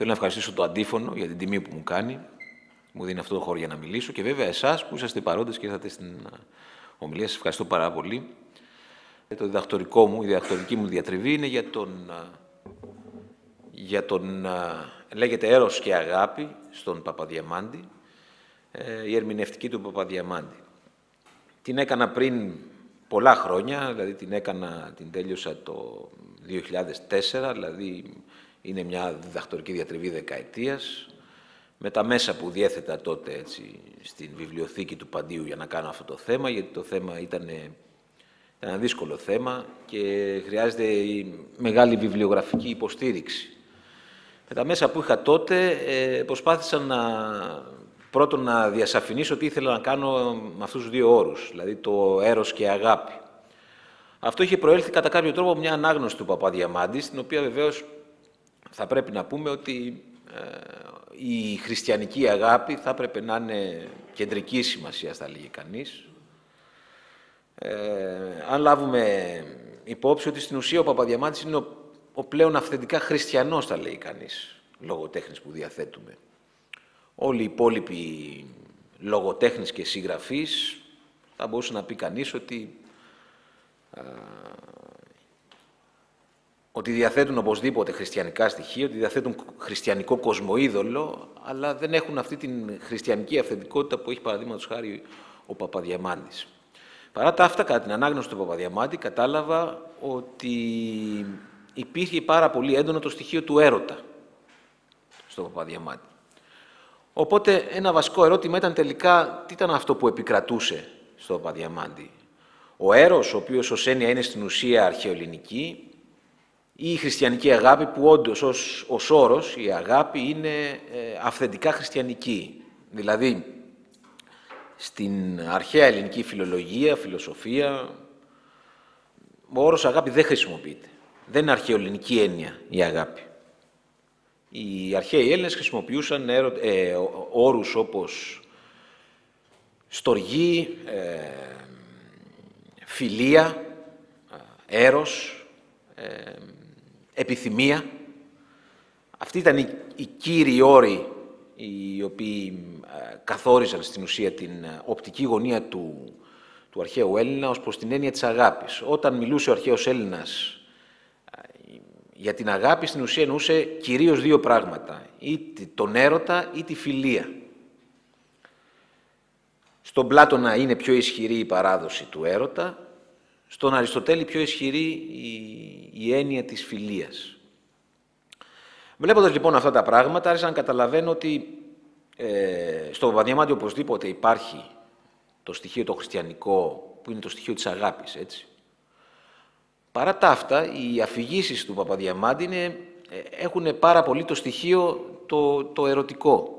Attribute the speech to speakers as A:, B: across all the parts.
A: Θέλω να ευχαριστήσω το Αντίφωνο για την τιμή που μου κάνει. Μου δίνει αυτό το χώρο για να μιλήσω και βέβαια εσάς που είσαστε παρόντες και ήρθατε στην ομιλία. Σας ευχαριστώ πάρα πολύ. Το διδακτορικό μου, η διδακτορική μου διατριβή είναι λέγεται «Έρος και αγάπη» στον Παπαδιαμάντη, η ερμηνευτική του Παπαδιαμάντη. Την έκανα πριν πολλά χρόνια, δηλαδή την τέλειωσα το 2004, δηλαδή είναι μια διδακτορική διατριβή δεκαετίας, με τα μέσα που διέθετα τότε έτσι, στην βιβλιοθήκη του Παντίου για να κάνω αυτό το θέμα, γιατί το θέμα ήταν ένα δύσκολο θέμα και χρειάζεται μεγάλη βιβλιογραφική υποστήριξη. Με τα μέσα που είχα τότε προσπάθησα πρώτον να διασαφηνίσω τι ήθελα να κάνω με αυτούς τους δύο όρους, δηλαδή το έρος και αγάπη. Αυτό είχε προέλθει κατά κάποιο τρόπο μια ανάγνωση του Παπαδιαμάντη, στην οποία βεβαίως θα πρέπει να πούμε ότι η χριστιανική αγάπη θα έπρεπε να είναι κεντρική σημασία, θα λέγει κανείς. Αν λάβουμε υπόψη ότι στην ουσία ο Παπαδιαμάντης είναι ο πλέον αυθεντικά χριστιανός, θα λέει κανείς, λογοτέχνης που διαθέτουμε. Όλοι οι υπόλοιποι λογοτέχνης και συγγραφείς θα μπορούσε να πει κανείς ότι διαθέτουν οπωσδήποτε χριστιανικά στοιχεία, ότι διαθέτουν χριστιανικό κοσμοίδωλο, αλλά δεν έχουν αυτή την χριστιανική αυθεντικότητα που έχει παραδείγματος χάρη ο Παπαδιαμάντης. Παρά τα αυτά, κατά την ανάγνωση του Παπαδιαμάντη, κατάλαβα ότι υπήρχε πάρα πολύ έντονο το στοιχείο του έρωτα στον Παπαδιαμάντη. Οπότε ένα βασικό ερώτημα ήταν τελικά τι ήταν αυτό που επικρατούσε στον Παπαδιαμάντη. Ο έρος, ο οποίος ως έννοια είναι στην ουσία αρχαιοελληνική, ή η χριστιανική αγάπη που όντως ως όρος η αγάπη είναι αυθεντικά χριστιανική. Δηλαδή, στην αρχαία ελληνική φιλολογία, φιλοσοφία, ο όρος αγάπη δεν χρησιμοποιείται. Δεν είναι αρχαιοελληνική έννοια η αγάπη. Οι αρχαίοι Έλληνες χρησιμοποιούσαν όρους όπως στοργή, φιλία, έρος, επιθυμία. Αυτοί ήταν οι κύριοι όροι οι οποίοι καθόριζαν στην ουσία την οπτική γωνία του αρχαίου Έλληνα ως προς την έννοια της αγάπης. Όταν μιλούσε ο αρχαίος Έλληνας για την αγάπη, στην ουσία εννοούσε κυρίως δύο πράγματα, ή τον έρωτα ή τη φιλία. Στον Πλάτωνα είναι πιο ισχυρή η παράδοση του έρωτα, στον Αριστοτέλη πιο ισχυρή η έννοια της φιλίας. Βλέποντας λοιπόν αυτά τα πράγματα, άρχισα να καταλαβαίνω ότι στο Παπαδιαμάντη οπωσδήποτε υπάρχει το στοιχείο το χριστιανικό, που είναι το στοιχείο της αγάπης, έτσι. Παρά τα αυτά, οι αφηγήσεις του Παπαδιαμάντη έχουν πάρα πολύ το στοιχείο το ερωτικό.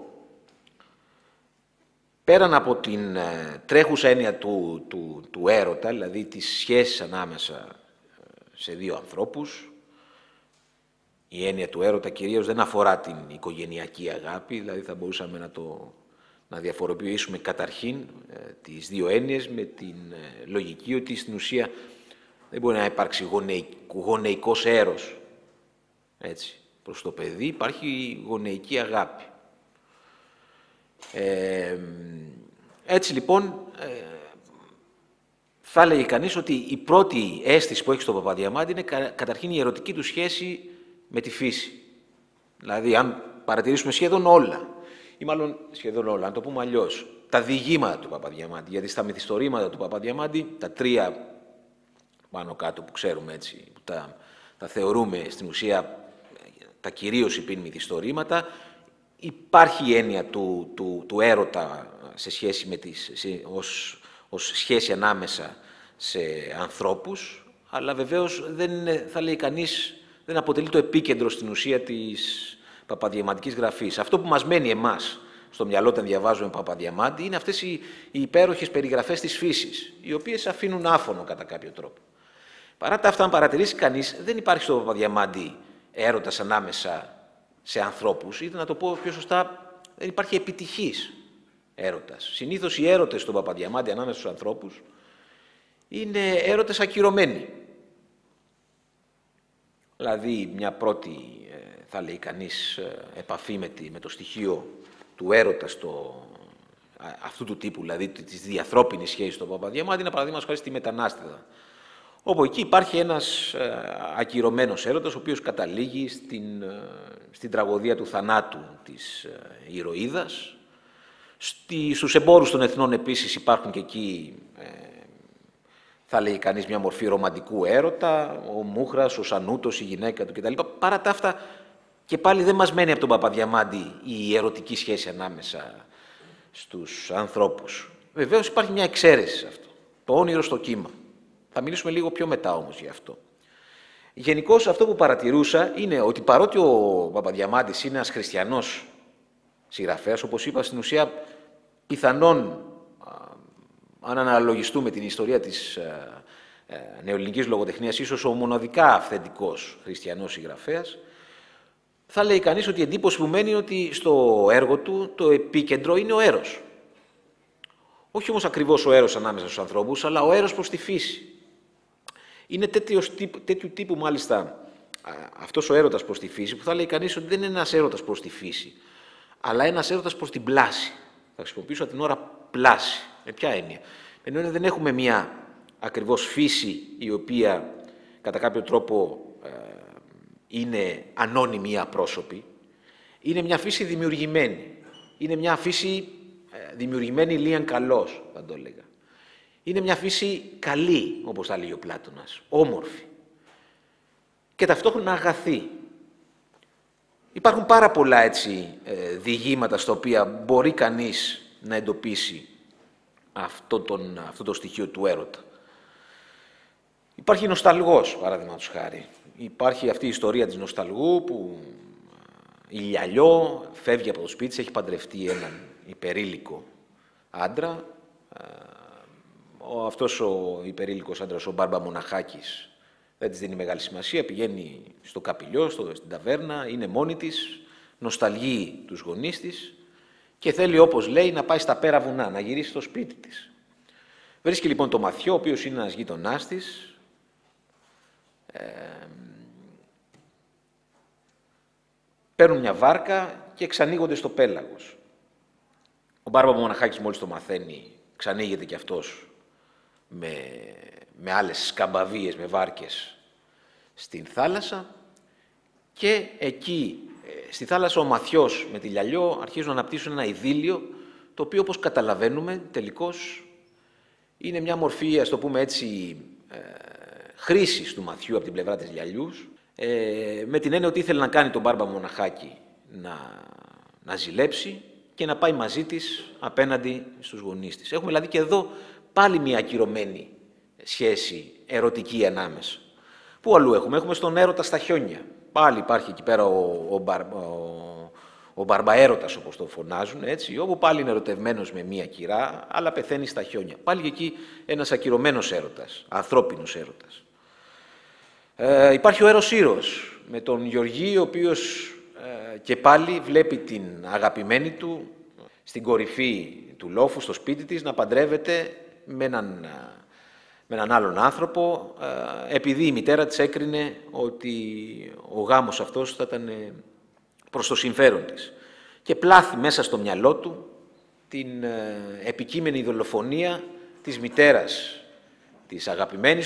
A: Πέραν από την τρέχουσα έννοια του έρωτα, δηλαδή τις σχέσεις ανάμεσα σε δύο ανθρώπους, η έννοια του έρωτα κυρίως δεν αφορά την οικογενειακή αγάπη, δηλαδή θα μπορούσαμε να διαφοροποιήσουμε καταρχήν τις δύο έννοιες με την λογική ότι στην ουσία δεν μπορεί να υπάρξει γονεϊκός έρος, έτσι, προς το παιδί, υπάρχει γονεϊκή αγάπη. Έτσι λοιπόν, θα έλεγε κανείς ότι η πρώτη αίσθηση που έχει στον Παπαδιαμάντη είναι καταρχήν η ερωτική του σχέση με τη φύση. Δηλαδή, αν παρατηρήσουμε σχεδόν όλα, ή μάλλον σχεδόν όλα, αν το πούμε αλλιώς, τα διηγήματα του Παπαδιαμάντη, γιατί στα μυθιστορήματα του Παπαδιαμάντη, τα τρία πάνω κάτω που ξέρουμε έτσι, που τα θεωρούμε στην ουσία τα κυρίως υπήν μυθιστορήματα, υπάρχει η έννοια του έρωτα σε σχέση ως σχέση ανάμεσα σε ανθρώπους, αλλά βεβαίως θα λέει κανείς, δεν αποτελεί το επίκεντρο στην ουσία της παπαδιαμαντικής γραφής. Αυτό που μας μένει εμάς στο μυαλό όταν διαβάζουμε Παπαδιαμάντη είναι αυτές οι υπέροχες περιγραφές της φύσης, οι οποίες αφήνουν άφωνο κατά κάποιο τρόπο. Παρά τα αυτά, αν παρατηρήσει κανείς, δεν υπάρχει στο Παπαδιαμάντη έρωτας ανάμεσα σε ανθρώπους, ή να το πω πιο σωστά, δεν υπάρχει επιτυχής έρωτας. Συνήθως οι έρωτες στον Παπαδιαμάντη ανάμεσα στους ανθρώπους είναι έρωτες ακυρωμένοι. Δηλαδή, μια πρώτη, θα λέει κανείς, επαφή με το στοιχείο του έρωτα αυτού του τύπου, δηλαδή της διαθρώπινης σχέσης στον Παπαδιαμάντη, είναι παραδείγματος χάρη στη Μετανάστηδα. Όπου εκεί υπάρχει ένας ακυρωμένος έρωτας, ο οποίος καταλήγει στην τραγωδία του θανάτου της ηρωίδας. Στους εμπόρους των εθνών επίσης υπάρχουν και εκεί, θα λέει κανείς, μια μορφή ρομαντικού έρωτα, ο Μούχρας, ο Σανούτος, η γυναίκα του κτλ. Παρά τα αυτά, και πάλι δεν μας μένει από τον Παπαδιαμάντη η ερωτική σχέση ανάμεσα στους ανθρώπους. Βεβαίως υπάρχει μια εξαίρεση σε αυτό, το όνειρο στο κύμα. Θα μιλήσουμε λίγο πιο μετά όμως γι' αυτό. Γενικώς αυτό που παρατηρούσα είναι ότι παρότι ο Παπαδιαμάντης είναι ένας χριστιανός συγγραφέας, όπως είπα, στην ουσία πιθανόν, αν αναλογιστούμε την ιστορία της νεοελληνικής λογοτεχνίας, ίσως ο μοναδικά αυθεντικός χριστιανός συγγραφέας, θα λέει κανείς ότι η εντύπωση που μένει είναι ότι στο έργο του το επίκεντρο είναι ο έρος. Όχι όμως ακριβώς ο έρος ανάμεσα στους ανθρώπους, αλλά ο έρος προς τη φύση. Είναι τέτοιου τύπου μάλιστα αυτός ο έρωτας προς τη φύση, που θα λέει κανείς ότι δεν είναι ένας έρωτας προς τη φύση, αλλά ένας έρωτας προς την πλάση. Θα χρησιμοποιήσω την ώρα πλάση. Με ποια έννοια? Ενώ δεν έχουμε μια ακριβώς φύση η οποία κατά κάποιο τρόπο είναι ανώνυμη ή απρόσωπη, είναι μια φύση δημιουργημένη. Είναι μια φύση δημιουργημένη λίαν καλός, θα το έλεγα. Είναι μια φύση καλή, όπως θα λέγει ο Πλάτωνας, όμορφη και ταυτόχρονα αγαθή. Υπάρχουν πάρα πολλά έτσι διηγήματα στα οποία μπορεί κανείς να εντοπίσει αυτό το στοιχείο του έρωτα. Υπάρχει νοσταλγός, παραδείγματος χάρη. Υπάρχει αυτή η ιστορία της νοσταλγού που η Λιαλιό φεύγει από το σπίτι της, έχει παντρευτεί έναν υπερήλικο άντρα. Αυτός ο υπερήλικος άντρας, ο Μπάρμπα Μοναχάκης, δεν της δίνει μεγάλη σημασία, πηγαίνει στο καπηλιό, στην ταβέρνα, είναι μόνη της, νοσταλγεί τους γονείς της και θέλει, όπως λέει, να πάει στα πέρα βουνά, να γυρίσει στο σπίτι της. Βρίσκει λοιπόν το Μαθιό, ο οποίος είναι ένας γείτονάς της, παίρνουν μια βάρκα και εξανοίγονται στο πέλαγος. Ο Μπάρμπα Μοναχάκης μόλις το μαθαίνει, ξανοίγεται κι αυτός με άλλες σκαμπαβίες, με βάρκες στην θάλασσα και εκεί στη θάλασσα ο Μαθιός με τη Λιαλιό αρχίζουν να αναπτύσσουν ένα ειδήλιο, το οποίο, όπως καταλαβαίνουμε τελικώς είναι μια μορφή, ας το πούμε έτσι, χρήσης του Μαθιού από την πλευρά της Λιαλιούς, με την έννοια ότι ήθελε να κάνει τον Μπάρμπα Μοναχάκη να ζηλέψει και να πάει μαζί της απέναντι στους γονείς της. Έχουμε δηλαδή και εδώ πάλι μια ακυρωμένη σχέση ερωτική ανάμεσα. Πού αλλού έχουμε? Έχουμε στον έρωτα στα χιόνια. Πάλι υπάρχει εκεί πέρα ο μπαρμπαέρωτας, όπως το φωνάζουν, έτσι, όπου πάλι είναι ερωτευμένος με μία κυρά, αλλά πεθαίνει στα χιόνια. Πάλι εκεί ένας ακυρωμένος έρωτας, ανθρώπινος έρωτας. Υπάρχει ο Έρος Ήρος, με τον Γεωργή, ο οποίος και πάλι βλέπει την αγαπημένη του στην κορυφή του λόφου, στο σπίτι της, να παντρεύεται με έναν άλλον άνθρωπο, επειδή η μητέρα της έκρινε ότι ο γάμος αυτός θα ήταν προς το συμφέρον της. Και πλάθει μέσα στο μυαλό του την επικείμενη δολοφονία της μητέρας, της αγαπημένης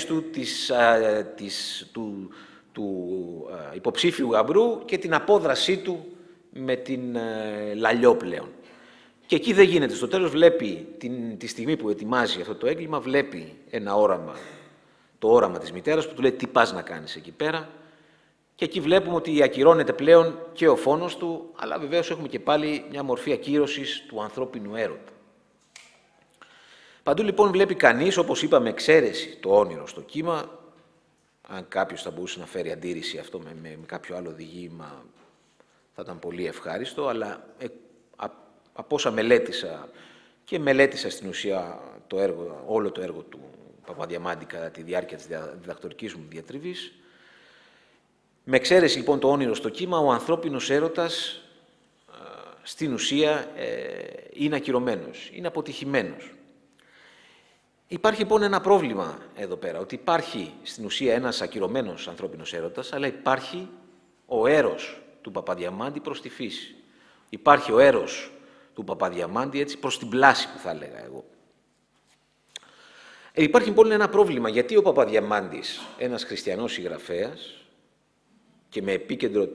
A: του υποψήφιου γαμπρού και την απόδρασή του με την Λαλιό πλέον. Και εκεί δεν γίνεται. Στο τέλος βλέπει, τη στιγμή που ετοιμάζει αυτό το έγκλημα, βλέπει ένα όραμα, το όραμα της μητέρας που του λέει τι πας να κάνεις εκεί πέρα. Και εκεί βλέπουμε ότι ακυρώνεται πλέον και ο φόνος του, αλλά βεβαίως έχουμε και πάλι μια μορφή ακύρωσης του ανθρώπινου έρωτα. Παντού λοιπόν βλέπει κανείς, όπως είπαμε, εξαίρεση το όνειρο στο κύμα. Αν κάποιος θα μπορούσε να φέρει αντίρρηση αυτό με κάποιο άλλο διήγημα, θα ήταν πολύ ευχάριστο, αλλά από όσα μελέτησα, και μελέτησα στην ουσία όλο το έργο του Παπαδιαμάντη κατά τη διάρκεια της διδακτορικής μου διατριβής, με εξαίρεση λοιπόν το όνειρο στο κύμα, ο ανθρώπινος έρωτας στην ουσία είναι ακυρωμένος, είναι αποτυχημένος. Υπάρχει λοιπόν ένα πρόβλημα εδώ πέρα, ότι υπάρχει στην ουσία ένας ακυρωμένος ανθρώπινος έρωτας, αλλά υπάρχει ο έρος του Παπαδιαμάντη προς τη φύση. Υπάρχει ο έρος του Παπαδιαμάντη έτσι προς την πλάση που θα έλεγα εγώ. Υπάρχει λοιπόν ένα πρόβλημα, γιατί ο Παπαδιαμάντης, ένας χριστιανός συγγραφέας και με επίκεντρο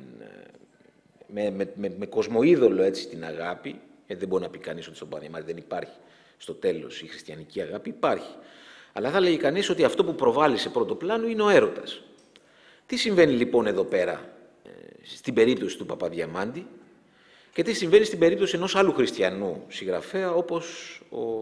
A: με κοσμοείδωλο έτσι την αγάπη, γιατί δεν μπορεί να πει κανείς ότι στον Παπαδιαμάντη δεν υπάρχει στο τέλος η χριστιανική αγάπη, υπάρχει. Αλλά θα λέγει κανείς ότι αυτό που προβάλλει σε πρώτο πλάνο είναι ο έρωτας. Τι συμβαίνει λοιπόν εδώ πέρα στην περίπτωση του Παπαδιαμάντη και τι συμβαίνει στην περίπτωση ενός άλλου χριστιανού συγγραφέα όπως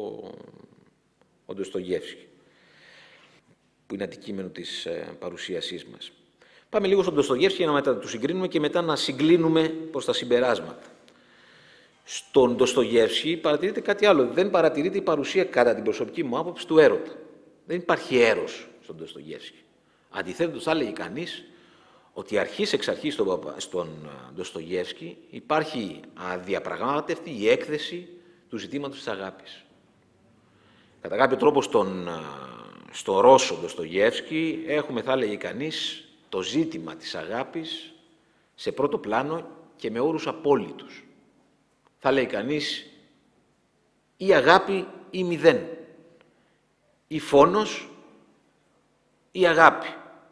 A: ο Ντοστογιέφσκι, που είναι αντικείμενο της παρουσίασής μας. Πάμε λίγο στον Ντοστογιέφσκι για να του συγκρίνουμε και μετά να συγκλίνουμε προς τα συμπεράσματα. Στον Ντοστογιέφσκι παρατηρείται κάτι άλλο. Δεν παρατηρείται η παρουσία, κατά την προσωπική μου άποψη, του έρωτα. Δεν υπάρχει έρος στον Ντοστογιέφσκι. Αντιθέτως, θα έλεγε κανείς ότι αρχής εξ αρχής στον Ντοστογιέφσκι υπάρχει αδιαπραγμάτευτη η έκθεση του ζητήματος της αγάπης. Κατά κάποιο τρόπο στο Ρώσο Ντοστογιέφσκι έχουμε, θα έλεγε κανείς, το ζήτημα της αγάπης σε πρώτο πλάνο και με όρους απόλυτους. Θα λέει κανείς ή αγάπη ή μηδέν, ή φόνος ή αγάπη.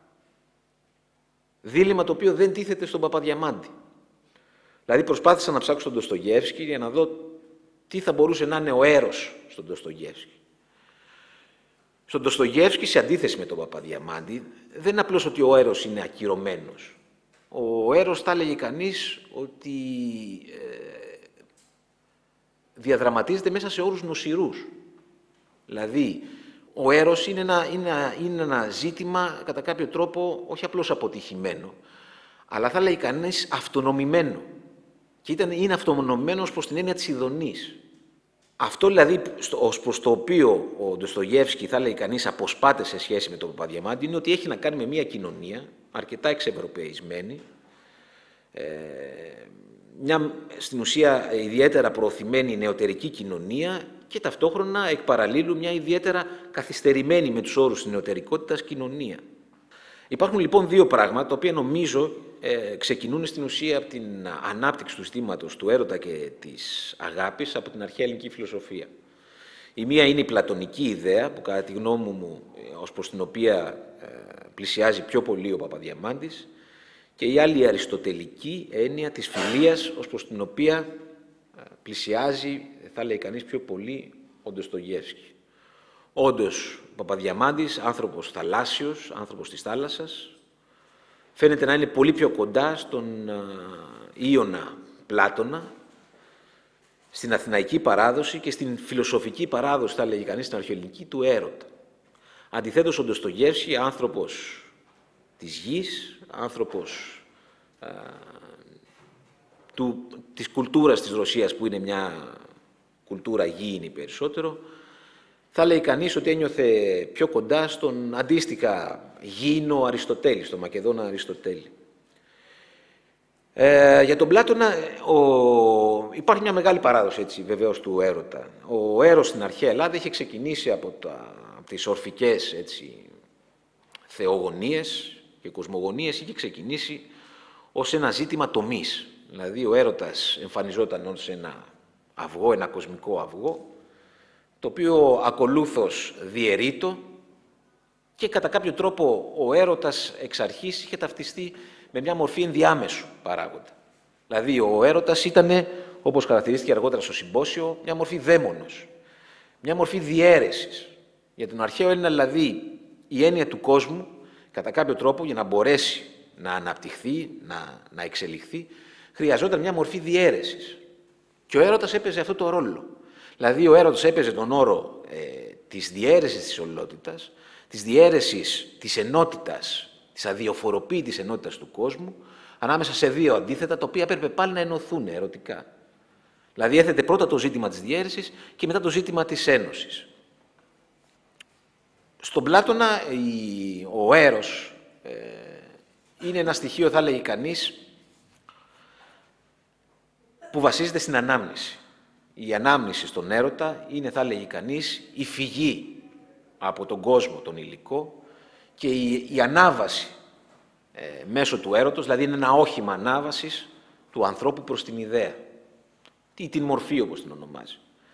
A: Δίλημμα το οποίο δεν τίθεται στον Παπαδιαμάντη. Δηλαδή προσπάθησα να ψάξω τον Ντοστογιέφσκι για να δω τι θα μπορούσε να είναι ο έρος στον Ντοστογιέφσκι. Στον Ντοστογιέφσκι, σε αντίθεση με τον Παπαδιαμάντη, δεν είναι απλώς ότι ο έρος είναι ακυρωμένος. Ο έρος, θα έλεγε κανείς, ότι διαδραματίζεται μέσα σε όρους νοσηρούς. Δηλαδή, ο έρος είναι ένα ζήτημα, κατά κάποιο τρόπο, όχι απλώς αποτυχημένο, αλλά θα λέει κανείς αυτονομημένο. Και είναι αυτονομημένος προς την έννοια της ειδονής. Αυτό δηλαδή ως προς το οποίο ο Ντοστογιέφσκι, θα λέει κανείς, αποσπάται σε σχέση με τον Παπαδιαμάντη, είναι ότι έχει να κάνει με μια κοινωνία αρκετά εξευρωπαϊσμένη, μια στην ουσία ιδιαίτερα προωθημένη νεωτερική κοινωνία και ταυτόχρονα εκ παραλλήλου μια ιδιαίτερα καθυστερημένη με τους όρους της νεωτερικότητας κοινωνία. Υπάρχουν λοιπόν δύο πράγματα, τα οποία νομίζω ξεκινούν στην ουσία από την ανάπτυξη του ζητήματος του έρωτα και της αγάπης από την αρχαία ελληνική φιλοσοφία. Η μία είναι η πλατωνική ιδέα, που κατά τη γνώμη μου, ως προς την οποία πλησιάζει πιο πολύ ο Παπαδιαμάντης, και η άλλη η αριστοτελική έννοια της φιλίας, ως προς την οποία πλησιάζει, θα λέει κανείς, πιο πολύ ο Ντοστογιέφσκι. Όντως, ο Παπαδιαμάντης, άνθρωπος θαλάσσιος, άνθρωπος της θάλασσας, φαίνεται να είναι πολύ πιο κοντά στον Ιώνα Πλάτωνα, στην αθηναϊκή παράδοση και στην φιλοσοφική παράδοση, θα λέγει κανείς, στην αρχαιοελληνική του έρωτα. Αντιθέτως, ο Ντοστογιέφσκι, άνθρωπος της γης, άνθρωπος της κουλτούρας της Ρωσίας, που είναι μια κουλτούρα γήινη περισσότερο, θα λέει κανείς ότι ένιωθε πιο κοντά στον αντίστοιχα γήινο Αριστοτέλη, στον Μακεδόνα Αριστοτέλη. Για τον Πλάτωνα υπάρχει μια μεγάλη παράδοση, έτσι, βεβαίως, του έρωτα. Ο έρος στην αρχαία Ελλάδα είχε ξεκινήσει από τις ορφικές, έτσι, θεογονίες και κοσμογονίες, είχε ξεκινήσει ως ένα ζήτημα τομής. Δηλαδή ο έρωτας εμφανιζόταν ως ένα αυγό, ένα κοσμικό αυγό, το οποίο ακολούθως διαιρείτο και κατά κάποιο τρόπο ο έρωτας εξ αρχής είχε ταυτιστεί με μια μορφή ενδιάμεσου παράγοντα. Δηλαδή ο έρωτας ήταν, όπως χαρακτηρίστηκε αργότερα στο συμπόσιο, μια μορφή δαίμονος, μια μορφή διαίρεσης. Για τον αρχαίο Έλληνα, δηλαδή, η έννοια του κόσμου, κατά κάποιο τρόπο, για να μπορέσει να αναπτυχθεί, να εξελιχθεί, χρειαζόταν μια μορφή διαίρεσης. Και ο έρωτας έπαιζε αυτό το ρόλο. Δηλαδή ο έρωτας έπαιζε τον όρο της διαίρεσης της ολότητας, της διαίρεσης της ενότητας, της αδιοφοροποίητης ενότητας του κόσμου, ανάμεσα σε δύο αντίθετα, τα οποία έπρεπε πάλι να ενωθούν ερωτικά. Δηλαδή έθετε πρώτα το ζήτημα της διαίρεσης και μετά το ζήτημα της ένωσης. Στον Πλάτωνα ο έρος είναι ένα στοιχείο, θα λέγει κανείς, που βασίζεται στην ανάμνηση. Η ανάμνηση στον έρωτα είναι, θα λέγει κανείς, η φυγή από τον κόσμο τον υλικό και η ανάβαση μέσω του έρωτος, δηλαδή είναι ένα όχημα ανάβασης του ανθρώπου προς την ιδέα ή την μορφή, όπως την ονομάζει.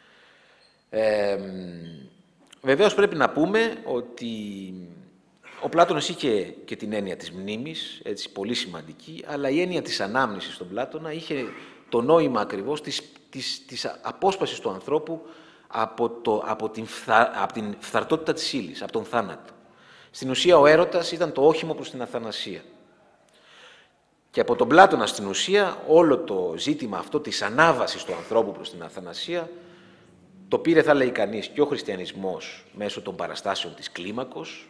A: Βεβαίως πρέπει να πούμε ότι ο Πλάτωνας είχε και την έννοια της μνήμης, έτσι, πολύ σημαντική, αλλά η έννοια της ανάμνησης στον Πλάτωνα είχε το νόημα ακριβώς της απόσπασης του ανθρώπου από την φθαρτότητα της ύλης, από τον θάνατο. Στην ουσία ο έρωτας ήταν το όχημα προς την αθανασία. Και από τον Πλάτωνα στην ουσία όλο το ζήτημα αυτό της ανάβασης του ανθρώπου προς την αθανασία το πήρε, θα λέει κανείς, και ο χριστιανισμός μέσω των παραστάσεων της κλίμακος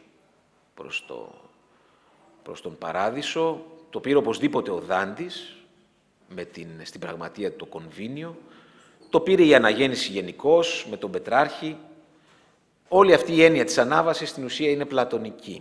A: προς τον Παράδεισο, το πήρε οπωσδήποτε ο Δάντης στην πραγματεία του το Κονβίνιο, το πήρε η Αναγέννηση γενικώς με τον Πετράρχη. Όλη αυτή η έννοια της ανάβασης στην ουσία είναι πλατωνική.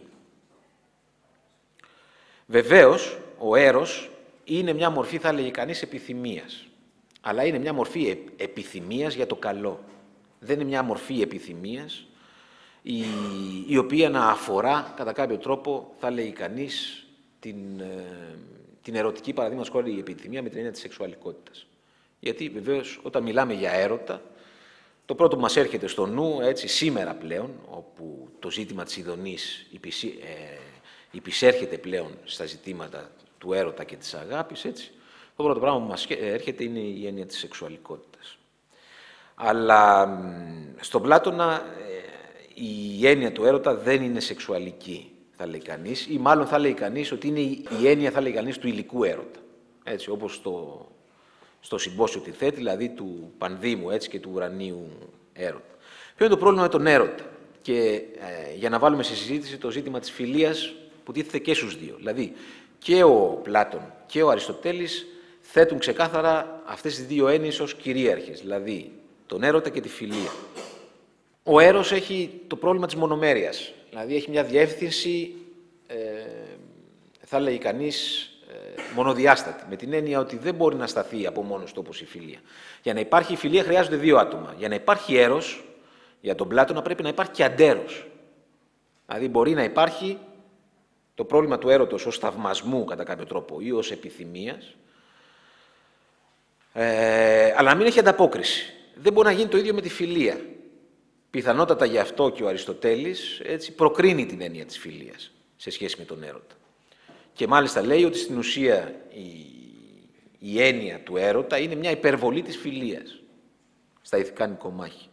A: Βεβαίως, ο έρος είναι μια μορφή, θα έλεγε κανείς, επιθυμίας. Αλλά είναι μια μορφή επιθυμίας για το καλό. Δεν είναι μια μορφή επιθυμίας η οποία να αφορά κατά κάποιο τρόπο, θα λέει κανείς, την ερωτική, παραδείγματος χάρη, η επιθυμία με την έννοια της σεξουαλικότητας. Γιατί βεβαίως όταν μιλάμε για έρωτα, το πρώτο που μας έρχεται στο νου, έτσι, σήμερα πλέον, όπου το ζήτημα της ειδονής υπησέρχεται πλέον στα ζητήματα του έρωτα και της αγάπης, έτσι, το πρώτο πράγμα που μας έρχεται είναι η έννοια της σεξουαλικότητας. Αλλά στον Πλάτωνα η έννοια του έρωτα δεν είναι σεξουαλική, θα λέει κανείς, ή μάλλον θα λέει κανείς ότι είναι η έννοια, θα λέει κανείς, του υλικού έρωτα. Έτσι, όπως στο συμπόσιο τη θέτει, δηλαδή του πανδήμου, έτσι, και του ουρανίου έρωτα. Ποιο είναι το πρόβλημα με τον έρωτα? Και για να βάλουμε σε συζήτηση το ζήτημα της φιλίας που τίθεται και στους δύο. Δηλαδή και ο Πλάτων και ο Αριστοτέλης θέτουν ξεκάθαρα αυτές τις δύο έννοιες ως κυρίαρχες, δηλαδή τον έρωτα και τη φιλία. Ο έρος έχει το πρόβλημα της μονομέρειας, δηλαδή έχει μια διεύθυνση, θα λέει κανείς, μονοδιάστατη, με την έννοια ότι δεν μπορεί να σταθεί από μόνος του όπως η φιλία. Για να υπάρχει φιλία χρειάζονται δύο άτομα. Για να υπάρχει έρος, για τον Πλάτωνα πρέπει να υπάρχει και αντέρος. Δηλαδή μπορεί να υπάρχει το πρόβλημα του έρωτος ως θαυμασμού κατά κάποιο τρόπο ή ως επιθυμίας, αλλά να μην έχει ανταπόκριση. Δεν μπορεί να γίνει το ίδιο με τη φιλία. Πιθανότατα γι' αυτό και ο Αριστοτέλης, έτσι, προκρίνει την έννοια της φιλίας σε σχέση με τον έρωτα. Και μάλιστα λέει ότι στην ουσία η έννοια του έρωτα είναι μια υπερβολή της φιλίας στα ηθικά νοικομάχη.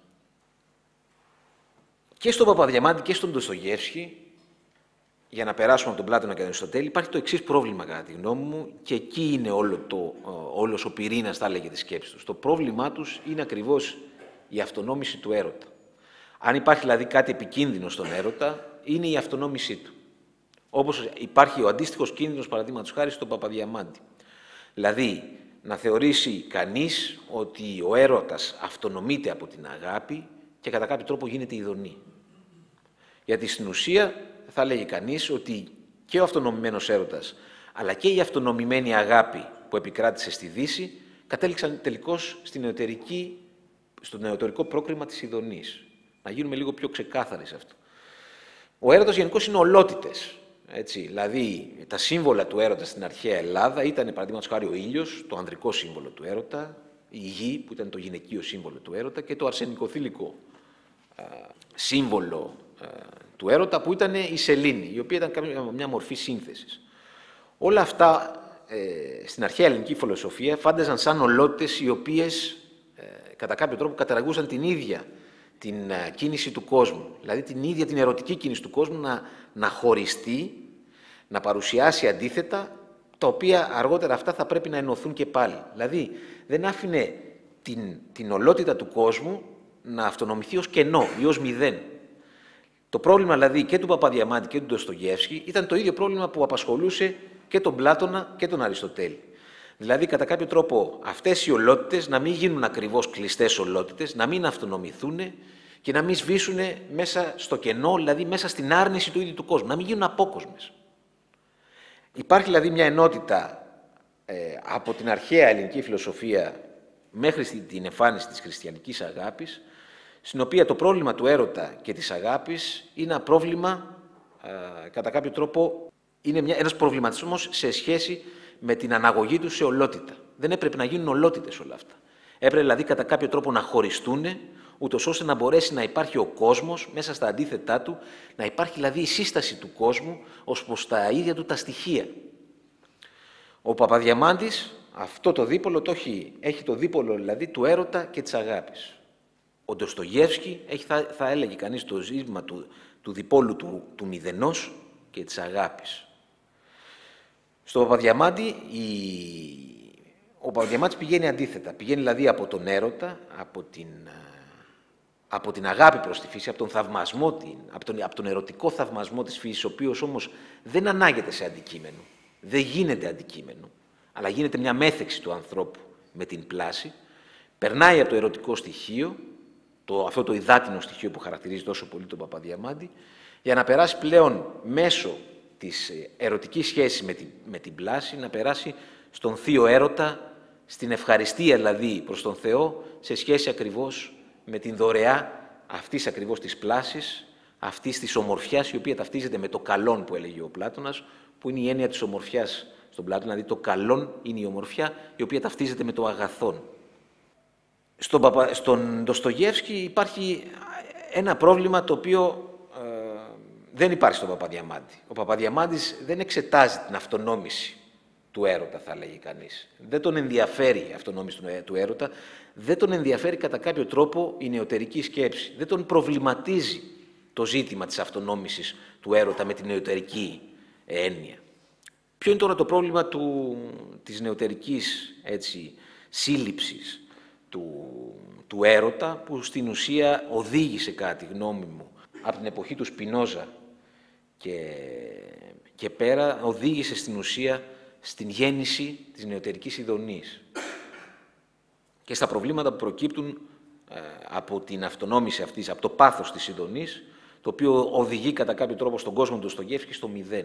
A: Και στον Παπαδιαμάντη και στον Ντοστογεύσκη, για να περάσουμε από τον Πλάτωνα και τον Αριστοτέλη, υπάρχει το εξής πρόβλημα κατά τη γνώμη μου, και εκεί είναι όλος ο πυρήνας, θα έλεγε, της σκέψης τους. Το πρόβλημά τους είναι ακριβώς η αυτονόμηση του έρωτα. Αν υπάρχει δηλαδή κάτι επικίνδυνο στον έρωτα, είναι η αυτονόμησή του. Όπως υπάρχει ο αντίστοιχος κίνδυνος, παραδείγματος χάρη, στον Παπαδιαμάντη. Δηλαδή, να θεωρήσει κανείς ότι ο έρωτας αυτονομείται από την αγάπη και κατά κάποιο τρόπο γίνεται ειδονή. Γιατί στην ουσία θα λέγει κανείς ότι και ο αυτονομημένος έρωτας, αλλά και η αυτονομημένη αγάπη που επικράτησε στη Δύση, κατέληξαν τελικώς στο νεωτερικό πρόκριμα της ειδονής. Να γίνουμε λίγο πιο ξεκάθαροι σε αυτό. Ο έρωτας γενικώς είναι ολότητες. Έτσι, δηλαδή, τα σύμβολα του έρωτα στην αρχαία Ελλάδα ήταν, παραδείγματος χάρη, ο ήλιος, το ανδρικό σύμβολο του έρωτα, η γη, που ήταν το γυναικείο σύμβολο του έρωτα, και το αρσενικοθήλικο σύμβολο του έρωτα, που ήταν η σελήνη, η οποία ήταν μια μορφή σύνθεσης. Όλα αυτά στην αρχαία ελληνική φιλοσοφία φάνταζαν σαν ολότητες οι οποίες κατά κάποιο τρόπο καταργούσαν την ίδια την κίνηση του κόσμου, δηλαδή την ίδια την ερωτική κίνηση του κόσμου να χωριστεί, να παρουσιάσει αντίθετα, τα οποία αργότερα αυτά θα πρέπει να ενωθούν και πάλι. Δηλαδή δεν άφηνε την ολότητα του κόσμου να αυτονομηθεί ως κενό ή ως μηδέν. Το πρόβλημα δηλαδή και του Παπαδιαμάντη και του Ντοστογεύσκη ήταν το ίδιο πρόβλημα που απασχολούσε και τον Πλάτωνα και τον Αριστοτέλη. Δηλαδή, κατά κάποιο τρόπο, αυτές οι ολότητες να μην γίνουν ακριβώς κλειστές ολότητες, να μην αυτονομηθούν και να μην σβήσουν μέσα στο κενό, δηλαδή μέσα στην άρνηση του ίδιου του κόσμου, να μην γίνουν απόκοσμες. Υπάρχει δηλαδή μια ενότητα από την αρχαία ελληνική φιλοσοφία μέχρι την εμφάνιση της χριστιανικής αγάπης, στην οποία το πρόβλημα του έρωτα και της αγάπης είναι ένα πρόβλημα κατά κάποιο τρόπο Είναι ένας προβληματισμός σε σχέση με την αναγωγή του σε ολότητα. Δεν έπρεπε να γίνουν ολότητες όλα αυτά. Έπρεπε δηλαδή κατά κάποιο τρόπο να χωριστούν, ούτως ώστε να μπορέσει να υπάρχει ο κόσμος μέσα στα αντίθετά του, να υπάρχει δηλαδή η σύσταση του κόσμου ως προς τα ίδια του τα στοιχεία. Ο Παπαδιαμάντης αυτό το δίπολο το έχει το δίπολο δηλαδή του έρωτα και της αγάπης. Ο Ντοστογιέφσκι έχει, θα έλεγε κανείς, το ζήτημα του διπόλου του μηδενός και της αγάπης. Στο Παπαδιαμάντη, ο Παπαδιαμάντης πηγαίνει αντίθετα. Πηγαίνει δηλαδή από τον έρωτα, από την αγάπη προς τη φύση, από τον θαυμασμό, από τον ερωτικό θαυμασμό της φύσης, ο οποίος όμως δεν ανάγεται σε αντικείμενο, δεν γίνεται αντικείμενο, αλλά γίνεται μια μέθεξη του ανθρώπου με την πλάση, περνάει από το ερωτικό στοιχείο, αυτό το υδάτινο στοιχείο που χαρακτηρίζει τόσο πολύ τον Παπαδιαμάντη, για να περάσει πλέον μέσω της ερωτικής σχέσης με την πλάση, να περάσει στον θείο έρωτα, στην ευχαριστία δηλαδή προς τον Θεό, σε σχέση ακριβώς με την δωρεά αυτής ακριβώς της πλάσης, αυτής της ομορφιάς, η οποία ταυτίζεται με το καλόν που έλεγε ο Πλάτωνας, που είναι η έννοια της ομορφιάς στον Πλάτωνα, δηλαδή το καλόν είναι η ομορφιά, η οποία ταυτίζεται με το αγαθόν. Στον Ντοστογιέφσκι υπάρχει ένα πρόβλημα το οποίο δεν υπάρχει στον Παπαδιαμάντη. Ο Παπαδιαμάντης δεν εξετάζει την αυτονόμηση του έρωτα, θα λέγει κανείς. Δεν τον ενδιαφέρει η αυτονόμηση του έρωτα, δεν τον ενδιαφέρει κατά κάποιο τρόπο η νεωτερική σκέψη. Δεν τον προβληματίζει το ζήτημα της αυτονόμησης του έρωτα με την νεωτερική έννοια. Ποιο είναι τώρα το πρόβλημα της νεωτερικής σύλληψης του έρωτα, που στην ουσία οδήγησε, κατά τη γνώμη μου, από την εποχή του Σπινόζα και πέρα, οδήγησε στην ουσία στην γέννηση της νεωτερικής ειδονής και στα προβλήματα που προκύπτουν από την αυτονόμηση αυτής, από το πάθος της ειδονής, το οποίο οδηγεί κατά κάποιο τρόπο στον κόσμο του Ντοστογιέφσκι στο μηδέν.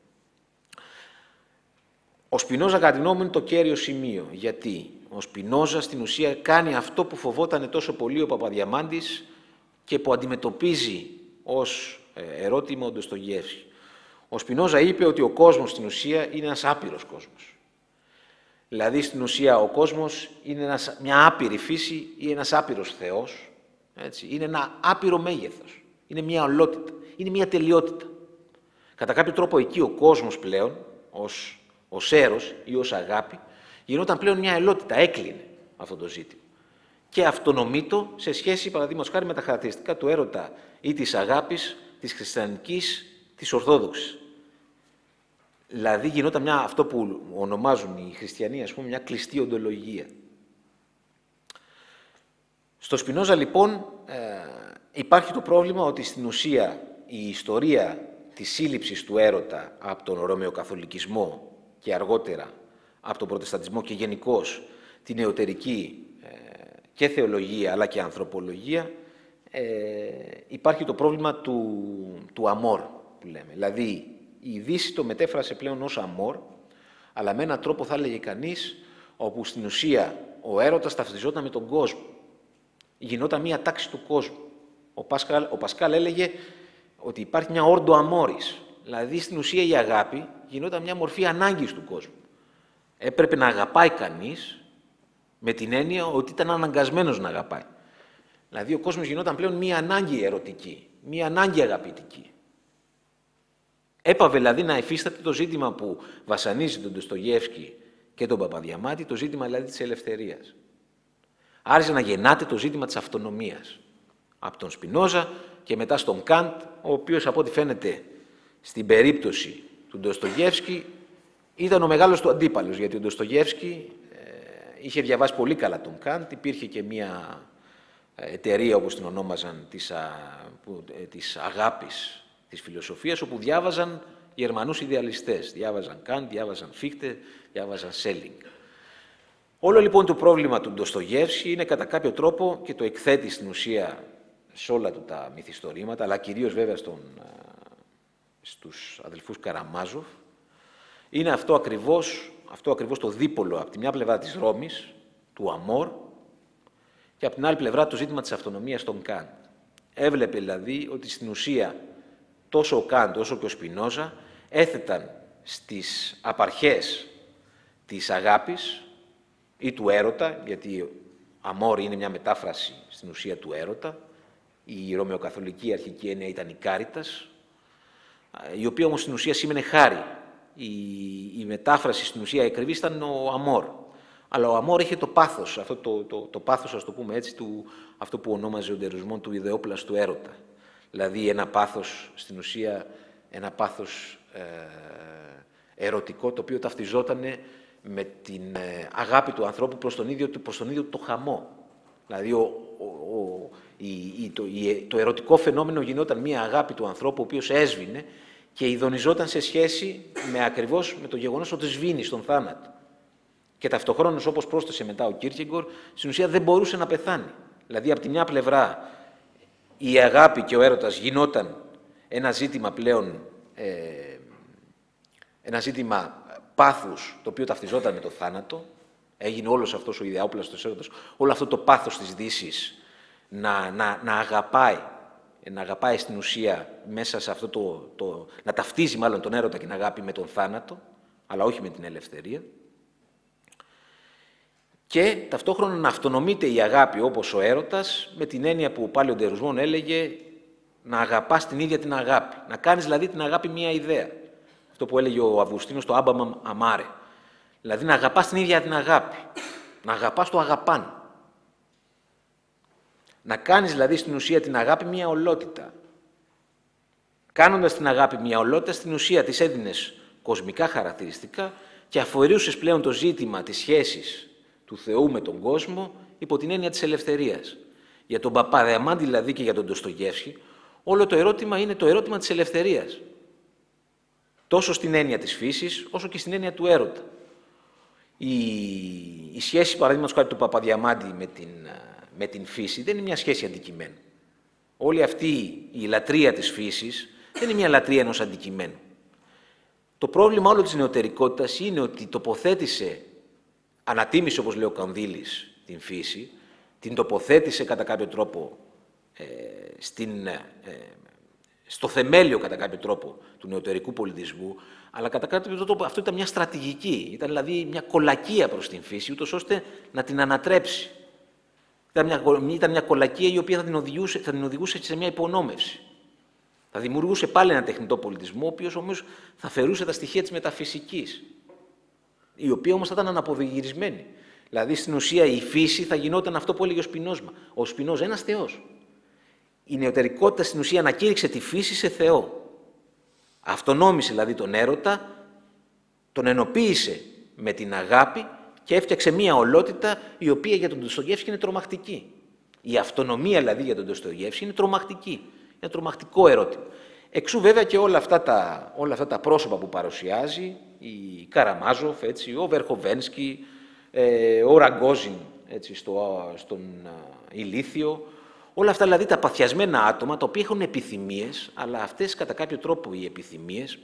A: Ο Σπινόζα, κατά τη γνώμη μου, είναι το κέριο σημείο. Γιατί ο Σπινόζα στην ουσία κάνει αυτό που φοβόταν τόσο πολύ ο Παπαδιαμάντης και που αντιμετωπίζει ως ερώτημα ο Ντοστογιέφσκι. Ο Σπινόζα είπε ότι ο κόσμος στην ουσία είναι ένας άπειρος κόσμος. Δηλαδή στην ουσία ο κόσμος είναι μια άπειρη φύση ή ένας άπειρος Θεός. Έτσι. Είναι ένα άπειρο μέγεθος. Είναι μια ολότητα. Είναι μια τελειότητα. Κατά κάποιο τρόπο εκεί ο κόσμος πλέον, ως έρος ή ως αγάπη, γινόταν πλέον μια ελότητα, έκλεινε αυτό το ζήτημα. Και αυτονομείτο σε σχέση, παραδείγματος χάρη, με τα χαρακτηριστικά του έρωτα ή της αγάπης, της χριστιανικής, της ορθόδοξης. Δηλαδή γινόταν αυτό που ονομάζουν οι χριστιανοί, ας πούμε, μια κλειστή οντολογία. Στο Σπινόζα, λοιπόν, υπάρχει το πρόβλημα ότι στην ουσία η ιστορία της σύλληψης του έρωτα από τον ρωμαιοκαθολικισμό και αργότερα από τον προτεσταντισμό και γενικώς την νεωτερική και θεολογία αλλά και ανθρωπολογία, υπάρχει το πρόβλημα του αμόρ που λέμε. Δηλαδή η Δύση το μετέφρασε πλέον ως αμόρ, αλλά με έναν τρόπο θα έλεγε κανείς όπου στην ουσία ο έρωτας ταυτιζόταν με τον κόσμο. Γινόταν μία τάξη του κόσμου. Ο Πασκάλ έλεγε ότι υπάρχει μια όρντο αμόρης. Δηλαδή στην ουσία η αγάπη γινόταν μια μορφή ανάγκης του κόσμου. Έπρεπε να αγαπάει κανείς με την έννοια ότι ήταν αναγκασμένος να αγαπάει. Δηλαδή ο κόσμος γινόταν πλέον μια ανάγκη ερωτική, μια ανάγκη αγαπητική. Έπαβε δηλαδή να υφίσταται το ζήτημα που βασανίζει τον Ντοστογιέφσκι και τον Παπαδιαμάντη, το ζήτημα δηλαδή της ελευθερίας. Άρχισε να γεννάται το ζήτημα της αυτονομίας. Από τον Σπινόζα και μετά στον Καντ, ο οποίος από ό,τι φαίνεται στην περίπτωση του Ντοστογιέφσκι ήταν ο μεγάλος του αντίπαλος, γιατί ο Ντοστογιέφσκι είχε διαβάσει πολύ καλά τον Καντ, υπήρχε και μια εταιρεία, όπως την ονόμαζαν, της αγάπης της φιλοσοφίας, όπου διάβαζαν Γερμανούς ιδεαλιστές. Διάβαζαν Καντ, διάβαζαν Φίχτε, διάβαζαν Σέλινγκ. Όλο λοιπόν το πρόβλημα του Ντοστογιέφσκι είναι κατά κάποιο τρόπο, και το εκθέτει στην ουσία σε όλα του τα μυθιστορήματα, αλλά κυρίως βέβαια στους αδελφούς Καραμάζοφ, είναι αυτό ακριβώς το δίπολο από τη μια πλευρά της Ρώμης, του αμόρ, και από την άλλη πλευρά το ζήτημα της αυτονομίας των Καντ. Έβλεπε δηλαδή ότι στην ουσία τόσο ο Καντ όσο και ο Σπινόζα έθεταν στις απαρχές της αγάπης ή του έρωτα, γιατί αμόρ είναι μια μετάφραση στην ουσία του έρωτα, η ρωμαιοκαθολική αρχική έννοια ήταν η κάριτας, η οποία όμως στην ουσία σήμαινε χάρη. Η μετάφραση στην ουσία ακριβή ήταν ο αμόρ. Αλλά ο αμόρ είχε το πάθος, αυτό το πάθος, ας το πούμε έτσι, αυτό που ονόμαζε ο Ντερουσμόν του ιδεόπλαστου έρωτα. Δηλαδή ένα πάθος, στην ουσία, ένα πάθος ερωτικό, το οποίο ταυτιζόταν με την αγάπη του ανθρώπου προς τον ίδιο το χαμό. Δηλαδή το ερωτικό φαινόμενο γινόταν μια αγάπη του ανθρώπου, ο οποίος έσβηνε και ειδονιζόταν σε σχέση ακριβώς με το γεγονός ότι σβήνει στον θάνατο. Και ταυτοχρόνως, όπως πρόσθεσε μετά ο Κίρκεγκορ, στην ουσία δεν μπορούσε να πεθάνει. Δηλαδή, από τη μια πλευρά, η αγάπη και ο έρωτας γινόταν ένα ζήτημα πλέον, ένα ζήτημα πάθους, το οποίο ταυτιζόταν με το θάνατο. Έγινε όλος αυτός ο ιδεόπλαστος έρωτας, όλο αυτό το πάθος της Δύσης να αγαπάει στην ουσία μέσα σε αυτό να ταυτίζει μάλλον τον έρωτα και την αγάπη με τον θάνατο, αλλά όχι με την ελευθερία. Και ταυτόχρονα να αυτονομείται η αγάπη όπως ο έρωτας, με την έννοια που πάλι ο Ντερουσμόν έλεγε να αγαπάς την ίδια την αγάπη. Να κάνεις δηλαδή την αγάπη μία ιδέα. Αυτό που έλεγε ο Αυγουστίνος στο άμπαμα αμάρε. Δηλαδή να αγαπάς την ίδια την αγάπη. Να αγαπάς το αγαπάν. Να κάνεις δηλαδή στην ουσία την αγάπη μία ολότητα. Κάνοντας την αγάπη μία ολότητα, στην ουσία της έδινες κοσμικά χαρακτηριστικά και αφορούσες πλέον το ζήτημα της σχέσης του Θεού με τον κόσμο υπό την έννοια της ελευθερίας. Για τον Παπαδιαμάντη δηλαδή και για τον Ντοστογεύσκη, όλο το ερώτημα είναι το ερώτημα της ελευθερίας. Τόσο στην έννοια της φύσης, όσο και στην έννοια του έρωτα. Η σχέση, παραδείγματος χάρη του Παπαδιαμάντη με την φύση, δεν είναι μια σχέση αντικειμένου. Όλη αυτή η λατρεία της φύσης δεν είναι μια λατρεία ενός αντικειμένου. Το πρόβλημα όλο της νεωτερικότητας είναι ότι ανατίμησε, όπως λέει ο Κανδύλης, την φύση, την τοποθέτησε κατά κάποιο τρόπο στο θεμέλιο κατά κάποιο τρόπο του νεωτερικού πολιτισμού, αλλά κατά κάποιο τρόπο αυτό ήταν μια στρατηγική, ήταν δηλαδή μια κολακία προς την φύση, ούτως ώστε να την ανατρέψει. Ήταν μια κολακία η οποία θα την οδηγούσε σε μια υπονόμευση. Θα δημιουργούσε πάλι ένα τεχνητό πολιτισμό, ο οποίος όμως θα φερούσε τα στοιχεία της μεταφυσικής, η οποία όμως θα ήταν αναποδογυρισμένη. Δηλαδή, στην ουσία, η φύση θα γινόταν αυτό που έλεγε ο Σπινόζα. Ο Σπινόζα, ένας θεός. Η νεωτερικότητα, στην ουσία, ανακήρυξε τη φύση σε Θεό. Αυτονόμησε, δηλαδή, τον έρωτα, τον ενοποίησε με την αγάπη και έφτιαξε μία ολότητα, η οποία για τον Ντοστογεύσκη είναι τρομακτική. Η αυτονομία, δηλαδή, για τον Ντοστογεύσκη είναι τρομακτική. Είναι τρομακτικό ερώτημα. Εξού βέβαια και όλα αυτά τα πρόσωπα που παρουσιάζει, η Καραμάζοφ, έτσι, ο Βερχοβένσκι, ο Ραγκόζιν στον Ηλίθιο, όλα αυτά δηλαδή τα παθιασμένα άτομα, τα οποία έχουν επιθυμίες, αλλά αυτές κατά κάποιο τρόπο οι επιθυμίες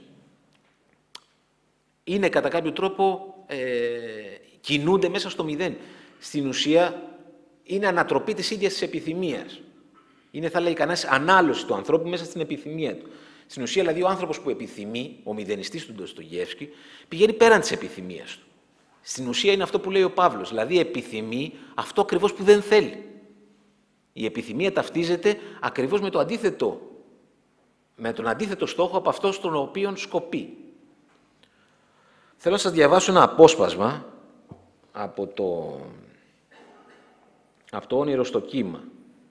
A: είναι κατά κάποιο τρόπο κινούνται μέσα στο μηδέν. Στην ουσία είναι ανατροπή της ίδιας της επιθυμίας. Είναι, θα λέει κανένας, ανάλωση του ανθρώπου μέσα στην επιθυμία του. Στην ουσία, δηλαδή, ο άνθρωπος που επιθυμεί, ο μηδενιστής του Ντοστογεύσκη, πηγαίνει πέραν της επιθυμίας του. Στην ουσία είναι αυτό που λέει ο Παύλος, δηλαδή επιθυμεί αυτό ακριβώς που δεν θέλει. Η επιθυμία ταυτίζεται ακριβώς με τον αντίθετο στόχο από αυτό στον οποίο σκοπεί. Θέλω να σας διαβάσω ένα απόσπασμα από το όνειρο στο κύμα.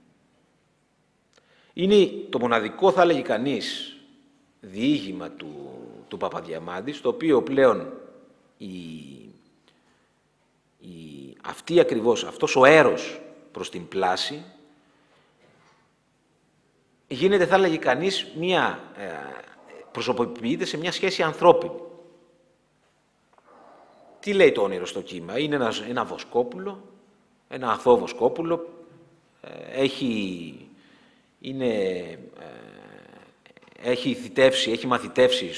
A: Είναι το μοναδικό, θα έλεγε κανείς, διήγημα του Παπαδιαμάντη, στο οποίο πλέον αυτός ο έρος προς την πλάση γίνεται, θα έλεγε κανείς, προσωποποιείται σε μια σχέση ανθρώπινη. Τι λέει το όνειρο στο κύμα? Είναι ένα βοσκόπουλο, ένα αθώο βοσκόπουλο, έχει μαθητεύσει